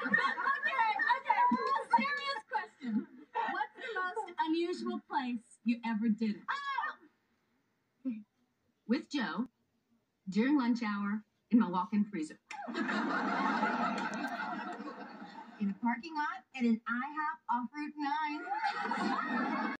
Okay. Serious question. What's the most unusual place you ever did it? Oh! With Joe, during lunch hour, in my walk-in freezer. In a parking lot at an IHOP off Route 9.